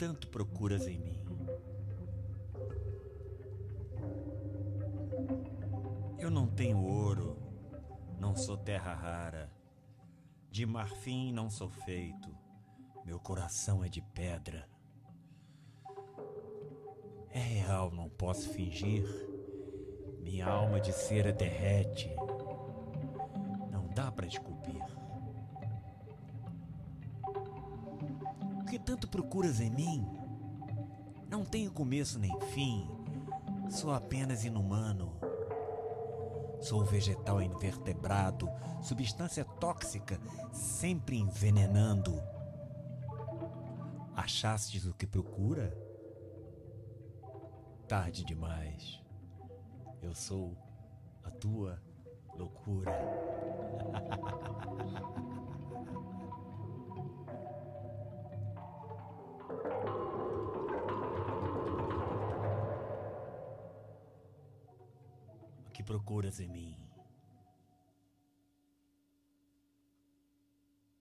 tanto procuras em mim? Eu não tenho ouro, não sou terra rara, de marfim não sou feito, meu coração é de pedra. É real, não posso fingir, minha alma de cera derrete, não dá pra esculpir. O que tanto procuras em mim? Não tenho começo nem fim, sou apenas inumano. Sou vegetal invertebrado, substância tóxica, sempre envenenando. Achastes o que procura? Tarde demais. Eu sou a tua loucura. O que procuras em mim?